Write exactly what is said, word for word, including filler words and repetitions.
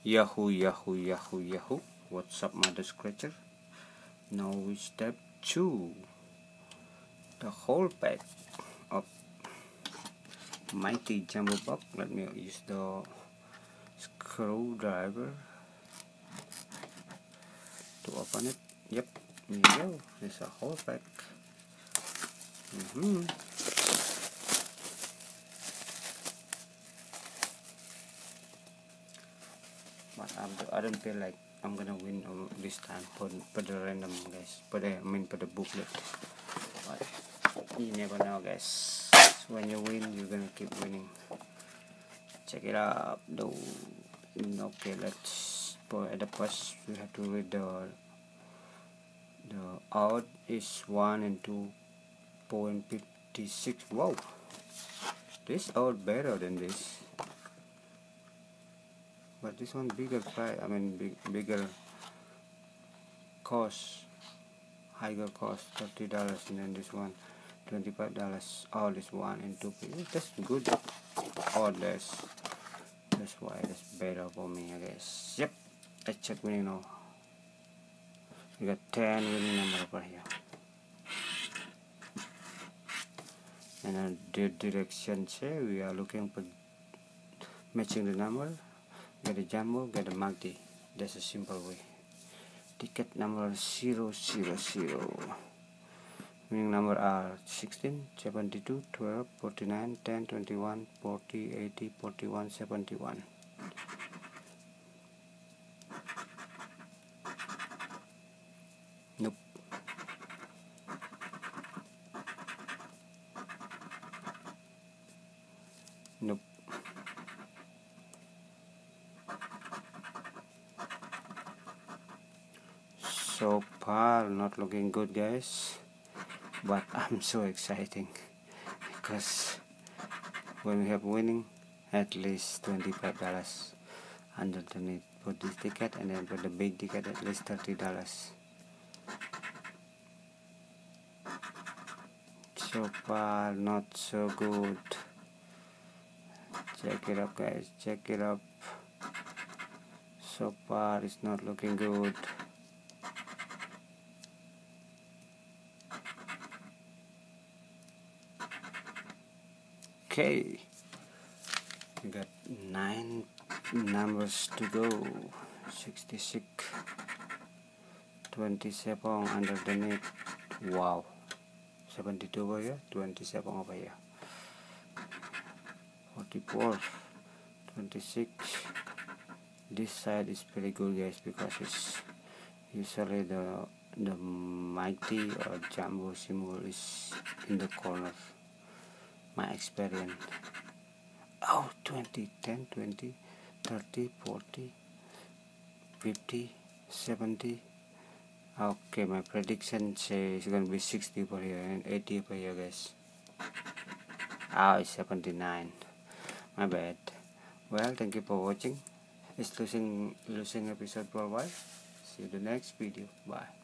Yahoo, Yahoo, Yahoo, Yahoo. What's up, Mother Scratcher? Now we step two. The whole pack of Mighty Jumbo Box. Let me use the screwdriver to open it. Yep, here you go. There's a whole pack. Mm-hmm. But I'm, I don't feel like I'm gonna win this time for, for the random, guys. For the, I mean for the booklet. But you never know, guys. When you win, you're gonna keep winning. Check it out, though. Okay, let's. For at the first, we have to read the the odd is one and two point fifty six. Wow, this odd better than this. But this one bigger price, I mean big, bigger cost, higher cost, thirty dollars, and then this one twenty-five dollars. All is one and two. That's good. All less. That's why it's better for me, I guess. Yep. Let's check winning now. We got ten winning number over here. And then the direction say we are looking for matching the number. Get a jumbo, get a multi. That's a simple way. Ticket number zero zero zero. Winning number are sixteen, seventy-two, twelve, forty-nine, ten, twenty-one, forty, eighty, forty-one, seventy-one. Nope. Nope. So far not looking good, guys, but I'm so exciting because when we have winning at least twenty-five dollars underneath for this ticket, and then for the big ticket at least thirty dollars. So far not so good. Check it up, guys, check it up. So far it's not looking good. Okay, we got nine numbers to go. sixty-six, twenty-seven underneath. Wow, seventy-two over here, twenty-seven over here, forty-four, twenty-six. This side is pretty good, guys, because it's usually the the mighty or jumbo symbol is in the corner. My experience. Oh, twenty, ten, twenty, thirty, forty, fifty, seventy. Okay, my prediction says it's gonna be sixty per here and eighty per here, guys. Ah, oh, it's seventy-nine. My bad. Well, thank you for watching. It's losing losing episode for a while. See you in the next video. Bye.